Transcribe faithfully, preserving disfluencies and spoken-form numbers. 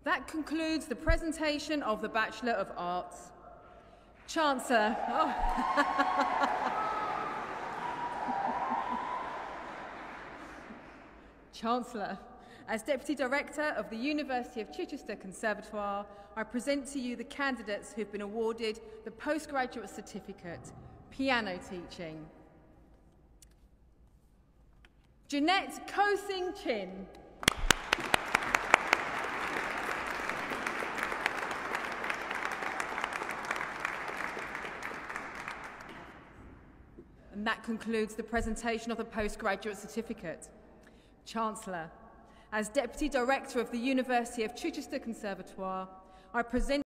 That concludes the presentation of the Bachelor of Arts. Chancellor. Oh. Chancellor, as Deputy Director of the University of Chichester Conservatoire, I present to you the candidates who have been awarded the postgraduate certificate, piano teaching. Jeanette Kosing Chin. And that concludes the presentation of the postgraduate certificate. Chancellor, as Deputy Director of the University of Chichester Conservatoire, I present